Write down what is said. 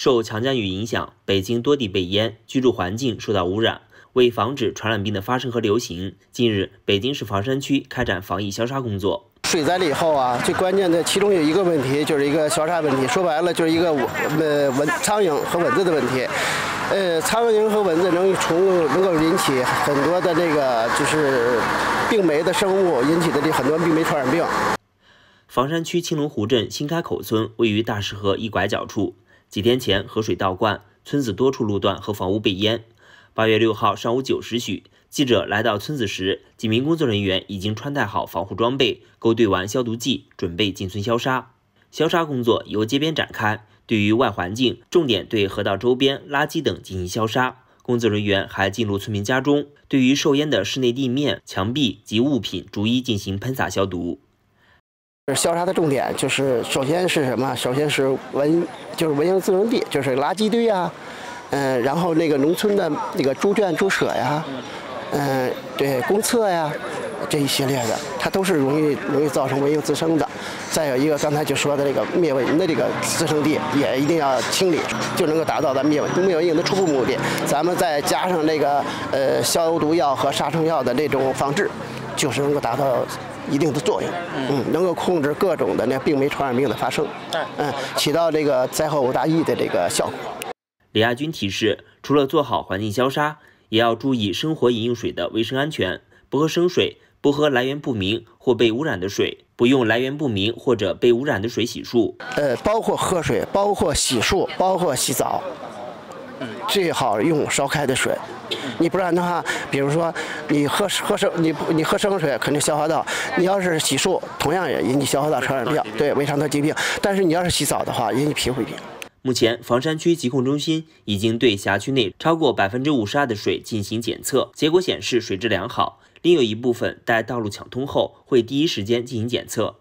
受强降雨影响，北京多地被淹，居住环境受到污染。为防止传染病的发生和流行，近日，北京市房山区开展防疫消杀工作。 水灾了以后啊，最关键的其中有一个问题，就是一个消杀问题。说白了，就是一个苍蝇和蚊子的问题。苍蝇和蚊子能够引起很多的就是病媒的生物引起的很多病媒传染病。 房山区青龙湖镇新开口村位于大石河一拐角处，几天前河水倒灌，村子多处路段和房屋被淹。8月6号上午9时许，记者来到村子时，几名工作人员已经穿戴好防护装备，勾兑完消毒剂，准备进村消杀。消杀工作由街边展开，对于外环境，重点对河道周边垃圾等进行消杀。工作人员还进入村民家中，对于受淹的室内地面、墙壁及物品逐一进行喷洒消毒。 消杀的重点就是首先是什么？首先是蚊蝇滋生地，就是垃圾堆啊。然后农村的猪圈、猪舍呀，对，公厕呀，这一系列的，它都是容易造成蚊蝇滋生的。再有一个刚才就说的灭蚊的滋生地也一定要清理，就能够达到咱灭蚊蝇的初步目的。咱们再加上消毒药和杀虫药的这种防治，就是能够达到一定的作用，能够控制各种的病媒传染病的发生，起到灾后无大益的效果。 李亚军提示，除了做好环境消杀，也要注意生活饮用水的卫生安全，不喝生水，不喝来源不明或被污染的水，不用来源不明或者被污染的水洗漱。 包括喝水，包括洗漱，包括洗澡，最好用烧开的水。你不然的话，比如说你喝生水肯定消化道，你要是洗漱，同样也引起消化道传染病，对，胃肠道疾病。但是你要是洗澡的话，引起皮肤病。 目前，房山区疾控中心已经对辖区内超过52%的水进行检测，结果显示水质良好。另有一部分待道路抢通后，会第一时间进行检测。